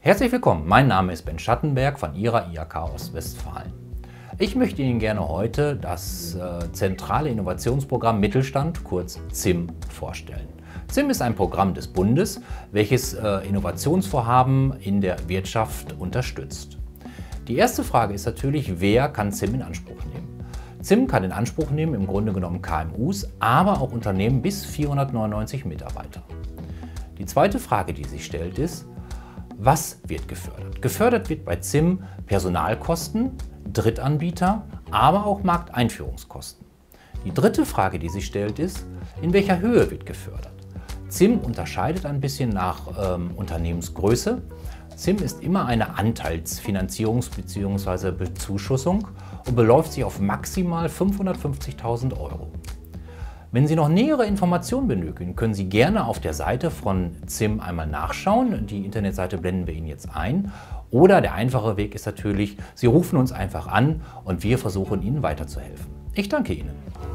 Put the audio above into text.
Herzlich willkommen, mein Name ist Ben Schattenberg von Ihrer IHK Ostwestfalen. Ich möchte Ihnen gerne heute das zentrale Innovationsprogramm Mittelstand, kurz ZIM, vorstellen. ZIM ist ein Programm des Bundes, welches Innovationsvorhaben in der Wirtschaft unterstützt. Die erste Frage ist natürlich, wer kann ZIM in Anspruch nehmen? ZIM kann in Anspruch nehmen im Grunde genommen KMUs, aber auch Unternehmen bis 499 Mitarbeiter. Die zweite Frage, die sich stellt, ist, was wird gefördert? Gefördert wird bei ZIM Personalkosten, Drittanbieter, aber auch Markteinführungskosten. Die dritte Frage, die sich stellt, ist, in welcher Höhe wird gefördert? ZIM unterscheidet ein bisschen nach Unternehmensgröße. ZIM ist immer eine Anteilsfinanzierungs- bzw. Bezuschussung und beläuft sich auf maximal 550.000 €. Wenn Sie noch nähere Informationen benötigen, können Sie gerne auf der Seite von ZIM einmal nachschauen. Die Internetseite blenden wir Ihnen jetzt ein. Oder der einfache Weg ist natürlich, Sie rufen uns einfach an und wir versuchen Ihnen weiterzuhelfen. Ich danke Ihnen.